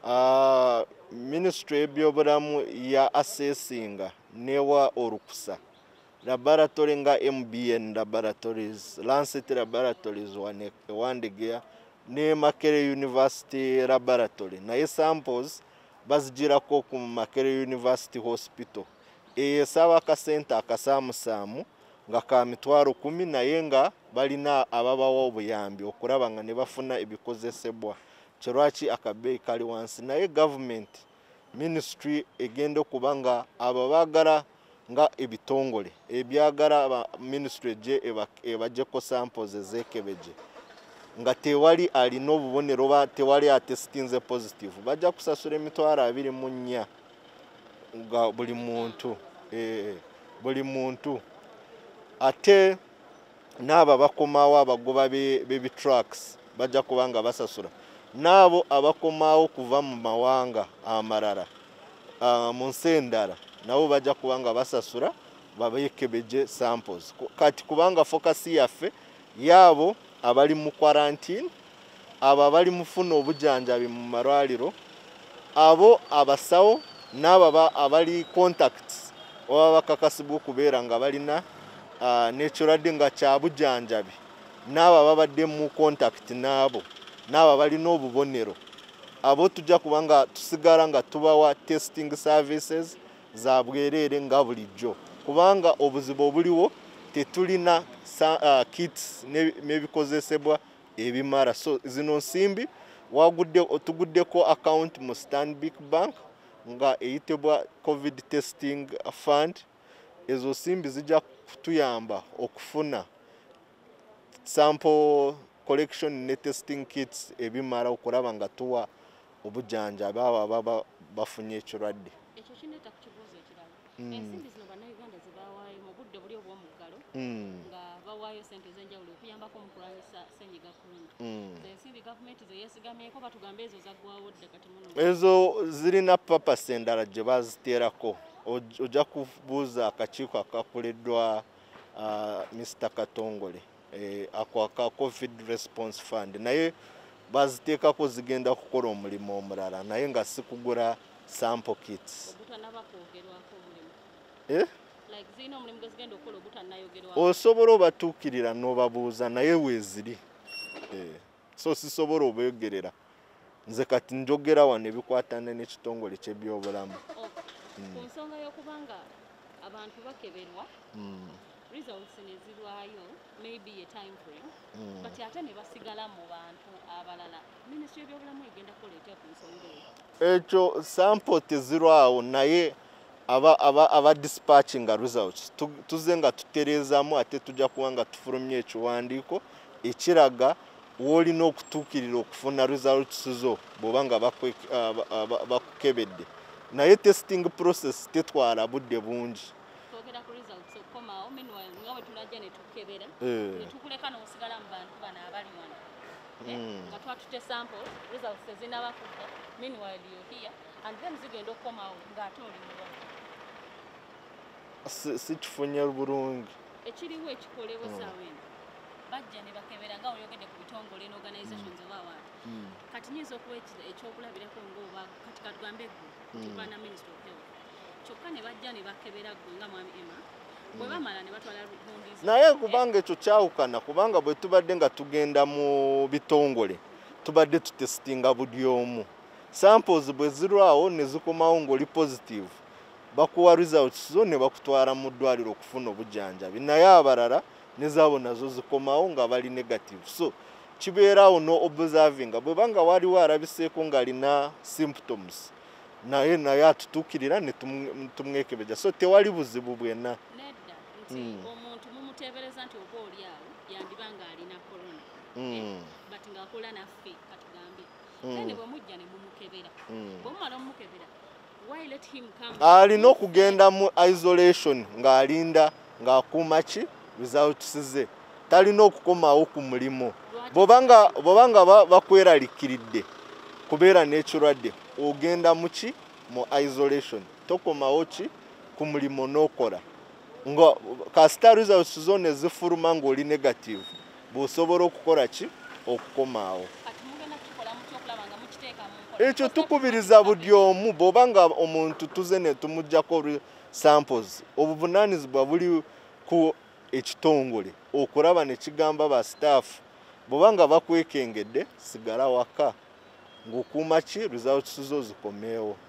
Ministry y'ebyobulamu ya assessinga newa orukusa laboratory nga MBN laboratories, Lancet laboratories Wandegea ne Makerere University laboratory naye samples bazigirako ku Makerere University Hospital esaba ka center akasamusamu nga ka mitwaro 10 naye nga balina ababawo obuyambi okulaba nga ne bafuna ebikozesebwa kirwaki akabeyi kali wansi naye government ministry egenda okubanga ababagala nga ebitongole ebyagala ministry je ebajeko samples ezekebeje nga tewali alina obubonero ba tewali atestinze positive bajja kusasula emitwaro 24 nga buli muntu ate naba bakomawo abagoba be trucks bajja kubanga basasula nabo abakomawo kuva mu mawanga amarara mu nsendara nabo bajja kubanga basasula babekebeje samples kati kubanga focus yaffe yabo abali mu quarantine aba bali mufuna obujanjabi mu marwaliro abo abasawo naba abali contacts oba bakakasibwa okubeera nga balina nekirwadde nga kya bujanjabi naba babadde mu contact nabo naba balina obubonero abo tujja kubanga tusigala nga tubawa testing services za bwerere nga bulijjo kubanga obuzibu obuliwo tetulina kits nebikozesebwa ebimara so zino nsimbi tuguddeko account mu Stanbic Bank nga eyitebwa COVID testing fund ezo simbi zijja kutuyamba okufuna sample collection ne testing kits ebimara okulaba nga tuwa obujanja baba bafunye ekirwadde ekyo kineta kukibuuzo ekirala ensimbi zino bannayuganda zibawaayo mu budde buli obw'omuggalo nga bawaayo sente ez'enjawulo okuyambako mu kulwanyisa ssenyiga corona ensimbi gavumenti zeyesigamyeko batugambe ezo zaggwawo dda kati muno ezo zirina papasi endala gye baziteerako ojja kubuuza akakiiko akakoleddwa Mr. Katongole ako aka COVID response fund naye baziteekako zigenda kukola omulimu omulala naye nga si kugura sample kits osobola obatuukirira n'obabuuza naye weeziri so sisobola obeyogerera nze kati njogera wano ebikwatana n'ekitongole ky'ebyobulamu ku nsonga y'okubanga abantu bakeberwa results nezirwayo maybe a time frame but ate ne basigala mu bantu abalala ministry y'ebyobulamu egenda kukola ku nsonga ekyo sample tezirwawo naye aba dispatching results tuze nga tutereezaamu ate tujja kuba nga tufulumya ekiwandiiko ekiraga w'olina okutuukirira okufuna results zo bw'oba nga bakukebedde naye testing process tetwala budde bungi twogera ku results okukomawo meanwhile nga bwe tunajja ne tukebera ne tukuleka n'osigala mu bantu bano abali wano nga twatute sample results tezinaba kudda meanwhile you're here and then zigenda okukomawo ng'ate oli mulwadde sikifunye bulungi ekiriwo ekikolebwa essaawa eno bajja ne bakebera nga oyogedde ku bitongole n'organizations oba abantu kati nyinza okuba ekyokulabirako ng'oba kati katugambe eggwe Uganda Ministry of Health kyokka ne bajja ne bakebera ggwe nga mwami Emma bwe bamala ne batwala bundizi naye kubanga ekyo kyawukana kubanga bwe tubadde nga tugenda mu bitongole tubadde tutestinga buli omu samples bwe zirwawo ne zikomawo ng'oli positive bakuwa results zo ne bakutwala mu ddwaliro okufuna obujanjabi naye abalala ne zaabo nazo zikomawo nga bali negative so kibeerawo no observing bwe banga waliwo arabiseeko ng'alina symptoms naye atutuukirira ne tumwekebeja so tewali buzibu bwenna nedda nti omuntu mumuteebereza nti oba oli awo yandiba ng'alina corona but ng'akola naffe katugambe ne bwe mujja ne mumukebera bwe mumala mumukebera why let him come alina okugenda mu isolation ng'alinda ng'akuuma ki results ze talina okukomawo ku mulimu bw'obanga bakweralikkiridde kubeera n'ekirwadde ogenda muki mu isolation tokomawo ki ku mulimu n'okola nga kasita results zo ne zifuluma ng'oli negative bw'osobola okukola ki okukomaawo kati mugenda kukikola mutya okulaba nga mukiteeka mu ekyo tukubiriza buli omu bw'obanga omuntu tuze ne tumuggyako samples obuvunaanyizibwa buli ku ekitongole okulaba ne kigamba ba staff bw'obanga bakwekengedde sigala waka ng'okuuma ki results zo zikomeewo.